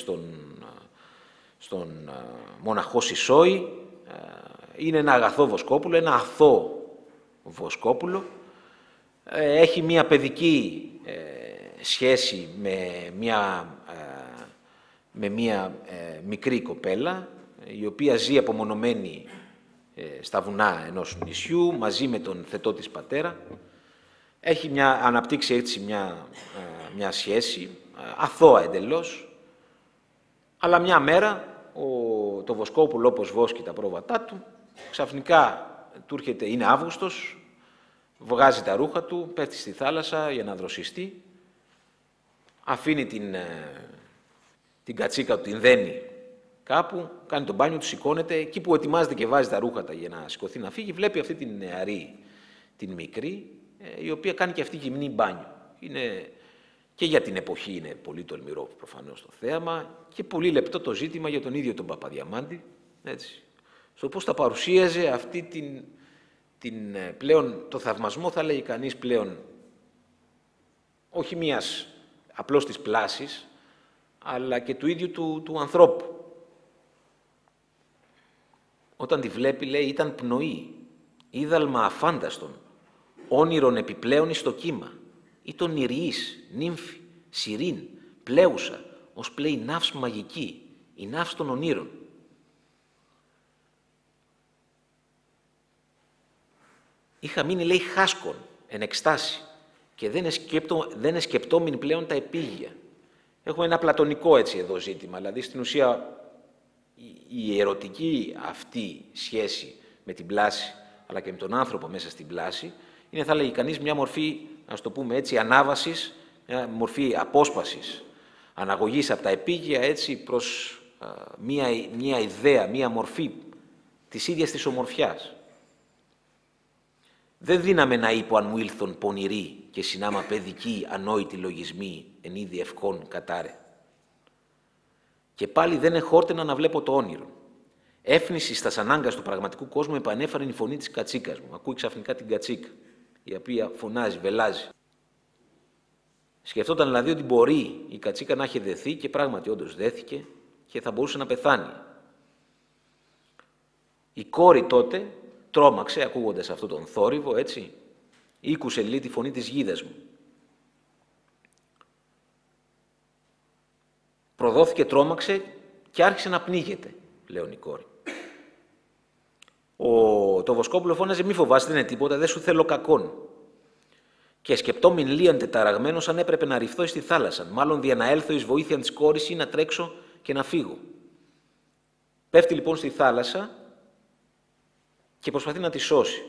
A: στον μοναχό Σισόη, είναι ένα αγαθό βοσκόπουλο, ένα αθώο βοσκόπουλο, έχει μια παιδική σχέση με μια με μία μικρή κοπέλα, η οποία ζει απομονωμένη στα βουνά ενός νησιού, μαζί με τον θετό της πατέρα. Έχει αναπτύξει έτσι μια σχέση, αθώα εντελώς, αλλά μια μέρα το Βοσκόπουλο, όπως βόσκει τα πρόβατά του, ξαφνικά του έρχεται, είναι Αύγουστος, βγάζει τα ρούχα του, πέφτει στη θάλασσα για να δροσιστεί, αφήνει την κατσίκα του, την δένει κάπου, κάνει τον μπάνιο του, σηκώνεται, εκεί που ετοιμάζεται και βάζει τα ρούχα για να σηκωθεί να φύγει, βλέπει αυτή την νεαρή, την μικρή, η οποία κάνει και αυτή γυμνή μπάνιο. Και για την εποχή είναι πολύ τολμηρό προφανώς το θέαμα και πολύ λεπτό το ζήτημα για τον ίδιο τον Παπαδιαμάντη, έτσι. Στο πώς τα παρουσίαζε αυτή την πλέον, το θαυμασμό θα λέγει κανείς πλέον, όχι μίας απλώς της πλάσης, αλλά και του ίδιου του ανθρώπου. Όταν τη βλέπει, λέει, ήταν πνοή, είδαλμα αφάνταστον, όνειρον επιπλέον εις το κύμα, ή τον Ιριής, νύμφη, σιρήν, πλέουσα, ως πλέει ναύς μαγική, η ναύς των ονείρων. Είχα μείνει, λέει, χάσκον, εν εκστάση, και δεν εσκεπτόμην πλέον τα επίγεια. Έχουμε ένα πλατωνικό έτσι εδώ ζήτημα, δηλαδή στην ουσία η ερωτική αυτή σχέση με την πλάση, αλλά και με τον άνθρωπο μέσα στην πλάση, είναι, θα λέγει κανείς, μια μορφή, ας το πούμε έτσι, ανάβασης, μια μορφή απόσπασης, αναγωγής από τα επίγεια έτσι προς μια ιδέα, μια μορφή της ίδιας της ομορφιάς. Δεν δύναμε να είπω αν μου ήλθον πονηροί και συνάμα παιδικοί ανόητοι λογισμοί εν είδη ευκών κατάρε. Και πάλι δεν εχόρτενα να βλέπω το όνειρο. Έφνηση στα ανάγκας του πραγματικού κόσμου επανέφερε η φωνή της κατσίκας μου. Ακούει ξαφνικά την κατσίκα, η οποία φωνάζει, βελάζει. Σκεφτόταν δηλαδή ότι μπορεί η κατσίκα να έχει δεθεί και πράγματι όντως δέθηκε και θα μπορούσε να πεθάνει. Η κόρη τότε τρόμαξε ακούγοντας αυτόν τον θόρυβο, έτσι. Ήκουσε λίγο τη φωνή της γίδας μου. Προδόθηκε, τρόμαξε και άρχισε να πνίγεται, λέει η κόρη. Το Βοσκόπουλο φώναζε, μη φοβάσαι, δεν είναι τίποτα, δεν σου θέλω κακόν. Και σκεπτόμην λίαν τεταραγμένος αν έπρεπε να ρυφθώ στη θάλασσα, μάλλον δια να έλθω εις βοήθεια της κόρης ή να τρέξω και να φύγω. Πέφτει λοιπόν στη θάλασσα και προσπαθεί να τη σώσει.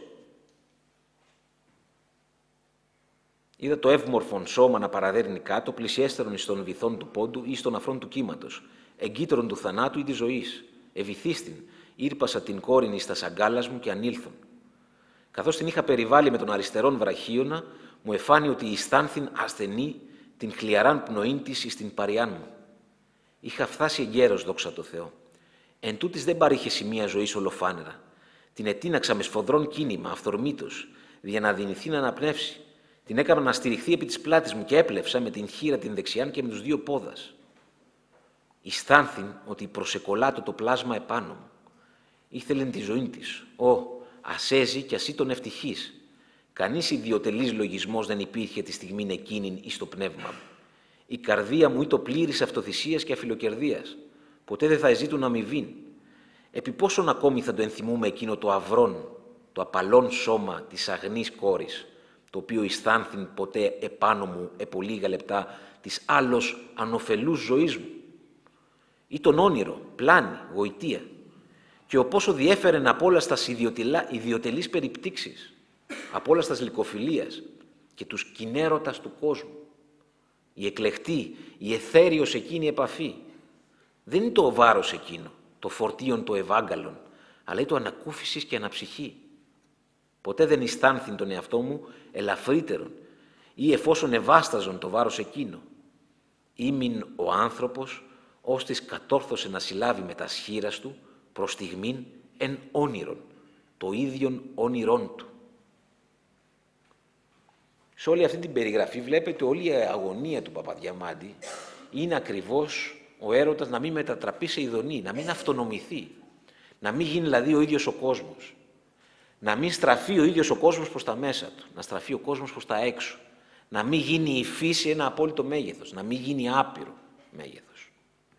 A: Είδα το ευμορφον σώμα να παραδέρνει κάτω, πλησιέστερον εις των βυθών του πόντου ή στον αφρόν του κύματος, εγκύτερον του θανάτου ή της ζωής. Ευηθίστην, ήρπασα την κόρην εις τα σαγκάλας μου και ανήλθον. Καθώς την είχα περιβάλει με τον αριστερόν βραχίωνα, μου εφάνει ότι αισθάνθην ασθενή την χλιαράν πνοήν της εις την παριάν μου. Είχα φτάσει εγκαίρος, δόξα τω Θεώ. Εν τούτης δεν παρήχε σημεία ζωής ολοφάνερα. Την ετίναξα με σφοδρόν κίνημα, αυθορμήτως, για να δυνηθεί να αναπνεύσει. Την έκανα να στηριχθεί επί της πλάτης μου και έπλευσα με την χείρα την δεξιάν και με τους δύο πόδας. Αισθάνθην ότι προσεκολάτω το πλάσμα επάνω μου. Ήθελεν τη ζωή της. Ας έζει κι ας ήταν ευτυχής. Κανείς ιδιωτελής λογισμός δεν υπήρχε τη στιγμή εκείνην εις το πνεύμα μου. Η καρδία μου ήταν πλήρης αυτοθυσίας και αφιλοκερδίας. Ποτέ δεν θα εζήτουν αμοιβήν. Επί πόσον ακόμη θα το ενθυμούμε εκείνο το αυρόν, το απαλόν σώμα της αγνής κόρης, το οποίο αισθάνθην ποτέ επάνω μου επ' λίγα λεπτά της άλλος ανοφελούς ζωής μου. Ή τον όνειρο, πλάνη, γοητεία. Και ο πόσο διέφερεν από όλα στα ιδιωτελείς περιπτύξεις, από όλα στα λυκοφιλίας και τους κοινέρωτας του κόσμου. Η εκλεκτή, η εθέριος εκείνη επαφή. Δεν είναι το βάρος εκείνο, το φορτίον το ευάγκαλον, αλλά είναι το ανακούφισης και αναψυχή. Ποτέ δεν αισθάνθην τον εαυτό μου ελαφρύτερον ή εφόσον ευάσταζον το βάρος εκείνο. Ήμην ο άνθρωπος, ώστις κατόρθωσε να συλλάβει με τα σχήρας του προς στιγμήν εν όνειρον, το ίδιον όνειρόν του. Σε όλη αυτή την περιγραφή βλέπετε όλη η αγωνία του Παπαδιαμάντη είναι ακριβώς ο έρωτας να μην μετατραπεί σε ειδονή, να μην αυτονομηθεί, να μην γίνει δηλαδή ο ίδιος ο κόσμος, να μην στραφεί ο ίδιος ο κόσμος προς τα μέσα του, να στραφεί ο κόσμος προς τα έξω, να μην γίνει η φύση ένα απόλυτο μέγεθος, να μην γίνει άπειρο μέγεθος.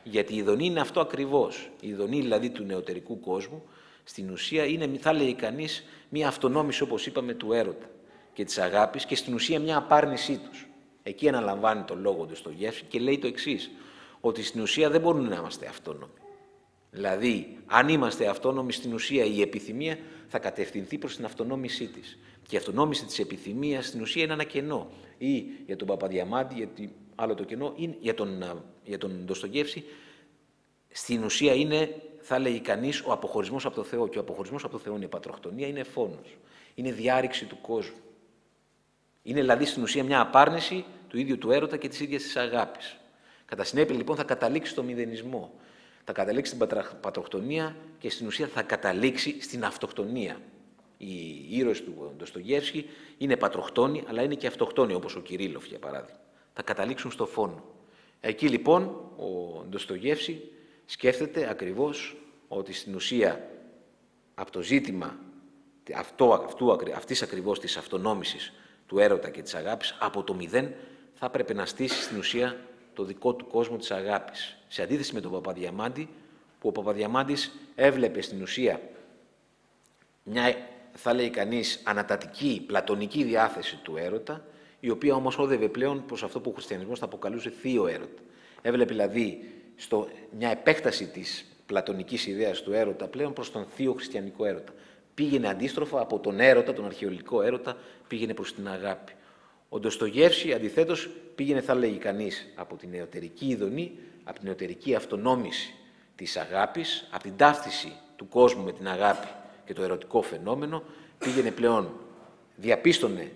A: Γιατί η ειδονή είναι αυτό ακριβώς. Η ειδονή δηλαδή του νεωτερικού κόσμου, στην ουσία είναι, θα λέει κανείς, μια αυτονόμηση, όπως είπαμε, του έρωτα και της αγάπης και στην ουσία μια απάρνησή τους. Εκεί αναλαμβάνει το λόγο του Ντοστογιέφσκι και λέει το εξής, ότι στην ουσία δεν μπορούμε να είμαστε αυτόνομοι. Δηλαδή, αν είμαστε αυτόνομοι, στην ουσία η επιθυμία θα κατευθυνθεί προς την αυτονόμησή της. Και η αυτονόμηση της επιθυμίας στην ουσία είναι ένα κενό. Ή για τον Παπαδιαμάντη, γιατί άλλο το κενό, ή για τον Ντοστογιέφσκι, στην ουσία είναι, θα λέει κανείς, ο αποχωρισμός από το Θεό. Και ο αποχωρισμός από το Θεό είναι η πατροχτονία, είναι φόνος. Είναι διάρρηξη του κόσμου. Είναι δηλαδή στην ουσία μια απάρνηση του ίδιου του έρωτα και της ίδιας της αγάπης. Κατά συνέπεια, λοιπόν, θα καταλήξει στο μηδενισμό. Θα καταλήξει στην πατροχτονία και στην ουσία θα καταλήξει στην αυτοκτονία. Οι ήρωες του Ντοστογιέφσκι είναι πατροχτόνοι, αλλά είναι και αυτοκτόνοι, όπως ο Κυρίλλοφ, για παράδειγμα. Θα καταλήξουν στο φόνο. Εκεί, λοιπόν, ο Ντοστογιέφσκι σκέφτεται ακριβώς ότι στην ουσία από το ζήτημα αυτής ακριβώς της αυτονόμησης του έρωτα και της αγάπης, από το μηδέν θα έπρεπε να στήσει στην ουσία το δικό του κόσμο της αγάπης. Σε αντίθεση με τον Παπαδιαμάντη, που ο Παπαδιαμάντης έβλεπε στην ουσία μια, θα λέει κανείς, ανατατική, πλατωνική διάθεση του έρωτα, η οποία όμως όδευε πλέον προς αυτό που ο χριστιανισμός θα αποκαλούσε θείο έρωτα. Έβλεπε δηλαδή μια επέκταση της πλατωνικής ιδέας του έρωτα πλέον προς τον θείο χριστιανικό έρωτα. Πήγαινε αντίστροφα από τον έρωτα, τον αρχαιολογικό έρωτα, πήγαινε προς την αγάπη. Ο Ντοστογιέφσκι, αντιθέτως, πήγαινε, θα λέγει κανείς, από την νεωτερική ειδονή, από την νεωτερική αυτονόμηση της αγάπης, από την ταύτιση του κόσμου με την αγάπη και το ερωτικό φαινόμενο, πήγαινε πλέον, διαπίστωνε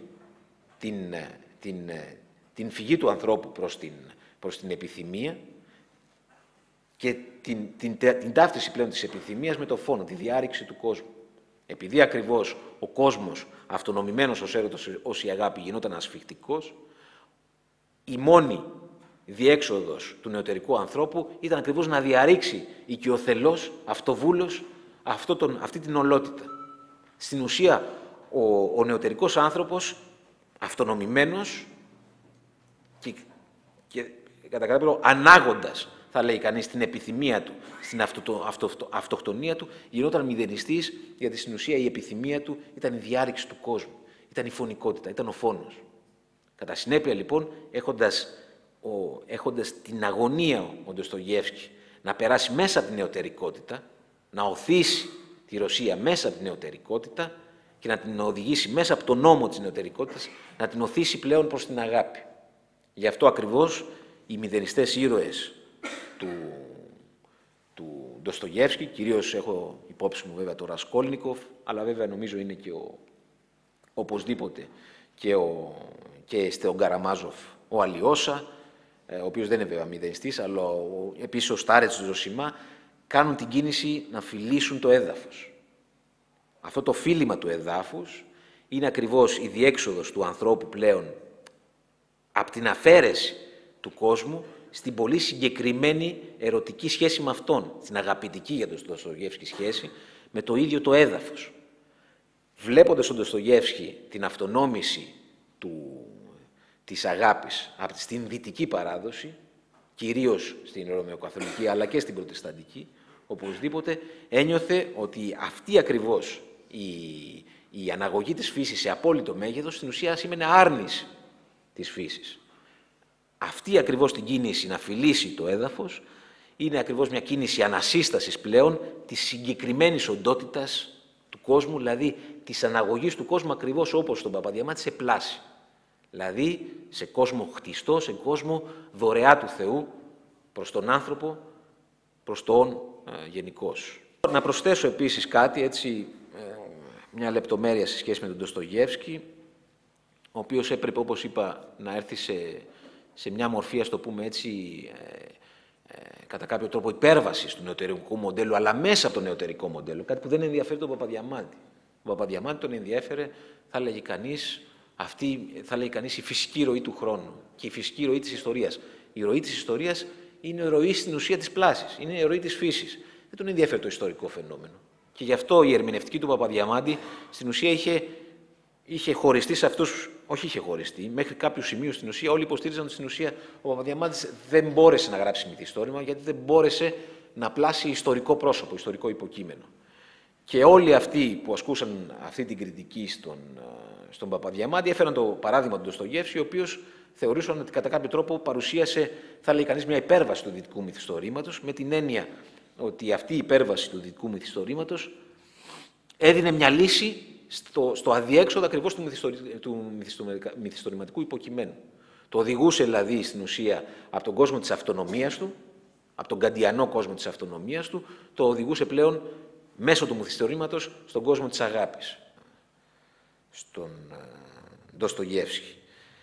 A: την φυγή του ανθρώπου προς την επιθυμία και την ταύτιση πλέον της επιθυμίας με το φόνο, τη διάρρηξη του κόσμου. Επειδή ακριβώς ο κόσμος, αυτονομημένος ως έρωτας, ως η αγάπη, γινόταν ασφιχτικός, η μόνη διέξοδος του νεωτερικού ανθρώπου ήταν ακριβώς να διαρρήξει οικειοθελώς, αυτοβούλος, αυτή την ολότητα. Στην ουσία, ο νεωτερικός άνθρωπος, αυτονομημένος και κατά κάποιο ανάγοντας, θα λέει κανείς, την επιθυμία του, στην αυτοκτονία του, γινόταν μηδενιστής, γιατί στην ουσία η επιθυμία του ήταν η διάρρηξη του κόσμου, ήταν η φωνικότητα, ήταν ο φόνος. Κατά συνέπεια, λοιπόν, έχοντας την αγωνία ο Ντοστογιέφσκι να περάσει μέσα από την νεωτερικότητα, να οθήσει τη Ρωσία μέσα από την νεωτερικότητα και να την οδηγήσει μέσα από τον νόμο της νεωτερικότητας, να την οθήσει πλέον προς την αγάπη. Γι' αυτό ακριβώς οι μηδενιστές ήρωες του Ντοστογιέφσκι, κυρίως έχω υπόψη μου βέβαια τον Ρασκόλνικοφ, αλλά βέβαια νομίζω είναι και οπωσδήποτε και στον Καραμάζοφ ο Αλιώσα, ο οποίος δεν είναι βέβαια μηδενιστής, αλλά επίσης ο Στάρετς του Ζωσιμά, κάνουν την κίνηση να φιλήσουν το έδαφος. Αυτό το φίλημα του εδάφους είναι ακριβώς η διέξοδος του ανθρώπου πλέον από την αφαίρεση του κόσμου στην πολύ συγκεκριμένη ερωτική σχέση με αυτόν, στην αγαπητική για τον Ντοστογιέφσκι σχέση, με το ίδιο το έδαφος. Βλέποντας τον Ντοστογιέφσκι την αυτονόμηση της αγάπης στην δυτική παράδοση, κυρίως στην Ρωμαιοκαθολική αλλά και στην Προτεσταντική, οπωσδήποτε ένιωθε ότι αυτή ακριβώς η αναγωγή της φύσης σε απόλυτο μέγεθος στην ουσία σήμαινε άρνηση της φύσης. Αυτή ακριβώς την κίνηση να φιλήσει το έδαφος είναι ακριβώς μια κίνηση ανασύστασης πλέον της συγκεκριμένης οντότητας του κόσμου, δηλαδή της αναγωγής του κόσμου ακριβώς όπως στον Παπαδιαμάντη σε πλάση. Δηλαδή σε κόσμο χτιστό, σε κόσμο δωρεά του Θεού προς τον άνθρωπο, προς τον γενικώς. Να προσθέσω επίσης κάτι, έτσι, μια λεπτομέρεια σε σχέση με τον Ντοστογιέφσκι, ο οποίος έπρεπε, όπως είπα, να έρθει σε μια μορφή, ας το πούμε έτσι, κατά κάποιο τρόπο υπέρβασης του νεωτερικού μοντέλου, αλλά μέσα από το νεωτερικό μοντέλο, κάτι που δεν ενδιαφέρει τον Παπαδιαμάντη. Ο Παπαδιαμάντη τον ενδιέφερε, θα λέγει κανείς, η φυσική ροή του χρόνου και η φυσική ροή της ιστορίας. Η ροή της ιστορίας είναι η ροή στην ουσία της πλάσης, είναι η ροή της φύσης. Δεν τον ενδιαφέρει το ιστορικό φαινόμενο. Και γι' αυτό η ερμηνευτική του Παπαδιαμάντη στην ουσία είχε χωριστεί σε αυτούς όχι είχε χωριστεί, μέχρι κάποιο σημείο στην ουσία όλοι υποστήριζαν ότι στην ουσία ο Παπαδιαμάντης δεν μπόρεσε να γράψει μυθιστόρημα, γιατί δεν μπόρεσε να πλάσει ιστορικό πρόσωπο, ιστορικό υποκείμενο. Και όλοι αυτοί που ασκούσαν αυτή την κριτική στον Παπαδιαμάντη έφεραν το παράδειγμα του Ντοστογιέφσκι, ο οποίος θεωρούσαν ότι κατά κάποιο τρόπο παρουσίασε, θα λέει κανείς, μια υπέρβαση του δυτικού μυθιστορήματος, με την έννοια ότι αυτή η υπέρβαση του δυτικού μυθιστορήματος έδινε μια λύση στο αδιέξοδο ακριβώς του μυθιστορηματικού υποκειμένου. Το οδηγούσε δηλαδή στην ουσία από τον κόσμο της αυτονομίας του, από τον καντιανό κόσμο της αυτονομίας του, το οδηγούσε πλέον μέσω του μυθιστορήματος στον κόσμο της αγάπης, στον Ντοστογιέφσκι.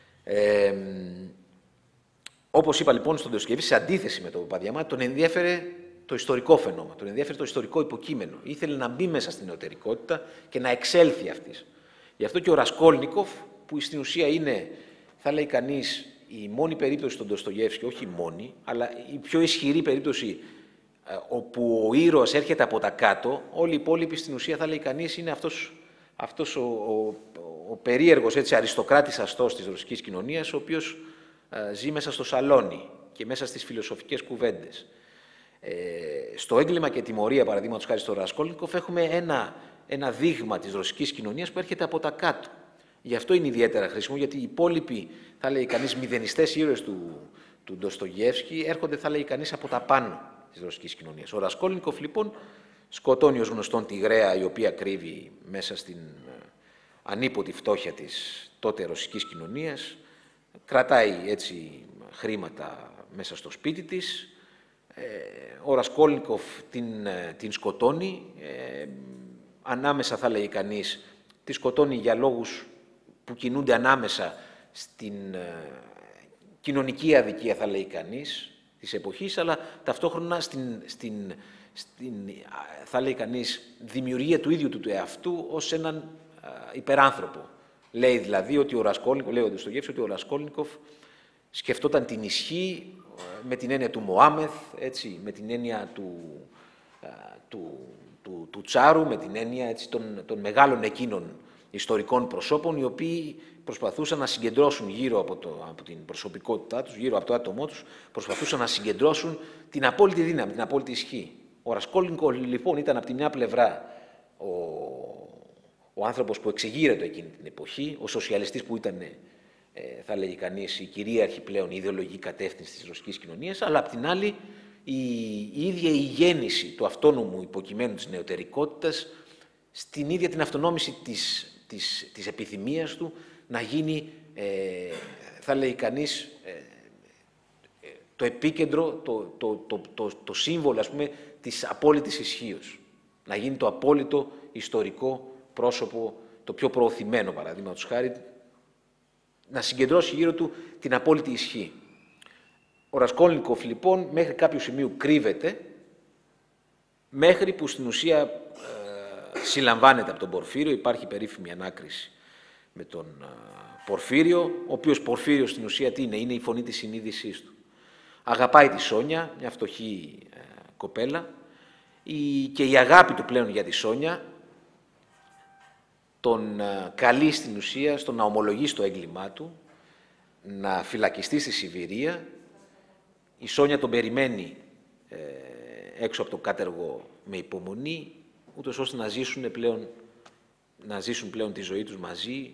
A: Όπως είπα λοιπόν στον Ντοστογιέφσκι, σε αντίθεση με τον Παπαδιαμάντη, τον ενδιέφερε το ιστορικό φαινόμενο, τον ενδιέφερε το ιστορικό υποκείμενο. Ήθελε να μπει μέσα στην νεωτερικότητα και να εξέλθει αυτής. Γι' αυτό και ο Ρασκόλνικοφ, που στην ουσία είναι, θα λέει κανείς, η μόνη περίπτωση των Ντοστογιέφσκι, όχι η μόνη, αλλά η πιο ισχυρή περίπτωση όπου ο ήρωας έρχεται από τα κάτω, όλοι οι υπόλοιποι στην ουσία, θα λέει κανείς, είναι αυτός ο περίεργος έτσι, αριστοκράτης αστός της ρωσικής κοινωνίας, ο οποίος ζει μέσα στο σαλόνι και μέσα στις φιλοσοφικές κουβέντες. Στο έγκλημα και τιμωρία, παραδείγματος χάρη στο Ρασκόλνικοφ, έχουμε ένα δείγμα της ρωσικής κοινωνίας που έρχεται από τα κάτω. Γι' αυτό είναι ιδιαίτερα χρήσιμο, γιατί οι υπόλοιποι, θα λέει κανείς, μηδενιστές ήρωες του Ντοστογιέφσκι έρχονται, θα λέει κανείς, από τα πάνω της ρωσικής κοινωνίας. Ο Ρασκόλνικοφ, λοιπόν, σκοτώνει ως γνωστόν τη γραία, η οποία κρύβει μέσα στην ανίποτη φτώχεια της τότε ρωσικής κοινωνίας, κρατάει έτσι χρήματα μέσα στο σπίτι της. Ο Ρασκόλνικοφ την σκοτώνει, ανάμεσα, θα λέει κανείς, τη σκοτώνει για λόγους που κινούνται ανάμεσα στην κοινωνική αδικία, θα λέει κανείς, της εποχής, αλλά ταυτόχρονα στην θα λέει κανείς, δημιουργία του ίδιου του εαυτού ως έναν υπεράνθρωπο. Λέει δηλαδή ότι ο Ρασκόλνικοφ, λέει ο Ντοστογιέφσκι, ότι ο Ρασκόλνικοφ σκεφτόταν την ισχύ με την έννοια του Μωάμεθ, έτσι, με την έννοια του Τσάρου, με την έννοια έτσι, των μεγάλων εκείνων ιστορικών προσώπων, οι οποίοι προσπαθούσαν να συγκεντρώσουν γύρω από την προσωπικότητά τους, γύρω από το άτομό τους, προσπαθούσαν να συγκεντρώσουν την απόλυτη δύναμη, την απόλυτη ισχύ. Ο Ρασκόλνικοφ λοιπόν ήταν από τη μια πλευρά ο άνθρωπος που εξεγείρεται εκείνη την εποχή, ο σοσιαλιστής που ήταν, θα λέγει κανείς, η κυρίαρχη πλέον ιδεολογική κατεύθυνση της ρωσικής κοινωνίας, αλλά απ' την άλλη η ίδια η γέννηση του αυτόνομου υποκειμένου της νεωτερικότητας στην ίδια την αυτονόμηση της επιθυμίας του να γίνει, θα λέει κανείς, το επίκεντρο, το σύμβολο, ας πούμε, της απόλυτης ισχύως. Να γίνει το απόλυτο ιστορικό πρόσωπο, το πιο προωθημένο, παραδείγματος χάρη, να συγκεντρώσει γύρω του την απόλυτη ισχύ. Ο Ρασκόλνικοφ, λοιπόν, μέχρι κάποιο σημείο κρύβεται, μέχρι που στην ουσία συλλαμβάνεται από τον Πορφύριο. Υπάρχει περίφημη ανάκριση με τον Πορφύριο, ο οποίος Πορφύριος στην ουσία τι είναι η φωνή της συνείδησής του. Αγαπάει τη Σόνια, μια φτωχή κοπέλα, και η αγάπη του πλέον για τη Σόνια τον καλεί στην ουσία στο να ομολογήσει το έγκλημά του, να φυλακιστεί στη Σιβηρία. Η Σόνια τον περιμένει έξω από το κάτεργο με υπομονή, ούτως ώστε να ζήσουν πλέον τη ζωή τους μαζί,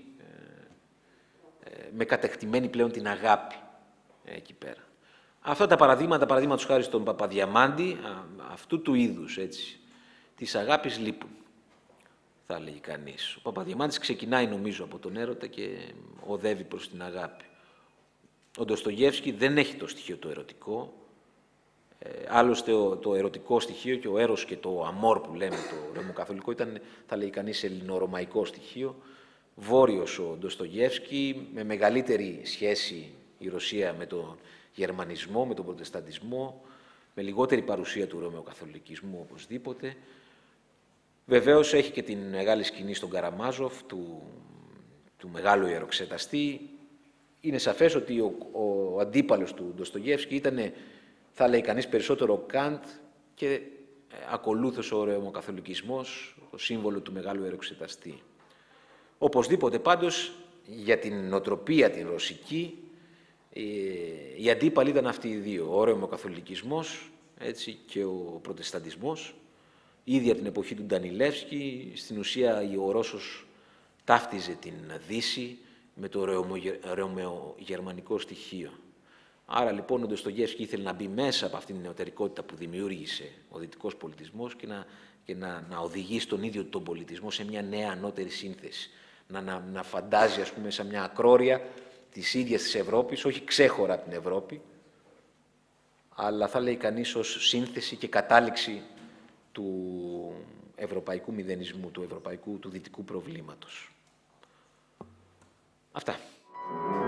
A: με κατεκτημένη πλέον την αγάπη εκεί πέρα. Αυτά τα παραδείγματα, παραδείγματος χάρη στον Παπαδιαμάντη, αυτού του είδους, έτσι, της αγάπης λείπουν, θα λέγει κανείς. Ο Παπαδιαμάντης ξεκινάει, νομίζω, από τον έρωτα και οδεύει προς την αγάπη. Ο Ντοστογιέφσκι δεν έχει το στοιχείο το ερωτικό. Άλλωστε, το ερωτικό στοιχείο και ο έρος και το αμόρ που λέμε, το ρωμοκαθολικό, ήταν, θα λέει κανείς, ελληνορωμαϊκό στοιχείο. Βόρειος ο Ντοστογιέφσκι, με μεγαλύτερη σχέση η Ρωσία με τον γερμανισμό, με τον προτεσταντισμό, με λιγότερη παρουσία του ρωμαιοκαθολικισμού οπωσδήποτε. Βεβαίως έχει και την μεγάλη σκηνή στον Καραμάζοφ, του μεγάλου ιεροξεταστή. Είναι σαφές ότι ο αντίπαλος του Ντοστογιέφσκι ήταν, θα λέει κανείς, περισσότερο ο Καντ και ακολούθως ο ρωμαιοκαθολικισμός, το σύμβολο του μεγάλου ιεροξεταστή. Οπωσδήποτε πάντως για την νοοτροπία την ρωσική, οι αντίπαλοι ήταν αυτοί οι δύο, ο ρωμαιοκαθολικισμός, έτσι, και ο προτεσταντισμός. Ήδη από την εποχή του Ντανιλεύσκη, στην ουσία ο Ρώσος ταύτιζε την Δύση με το ρωμαιογερμανικό στοιχείο. Άρα λοιπόν ο Ντοστογεύσκη ήθελε να μπει μέσα από αυτήν την νεωτερικότητα που δημιούργησε ο δυτικός πολιτισμός και να οδηγεί στον ίδιο τον πολιτισμό σε μια νέα ανώτερη σύνθεση. Να φαντάζει, ας πούμε, σαν μια ακρόρια της ίδιας της Ευρώπης, όχι ξέχωρα από την Ευρώπη, αλλά θα λέει κανείς ως σύνθεση και κατάληξη του ευρωπαϊκού μηδενισμού, του δυτικού προβλήματος. Αυτά.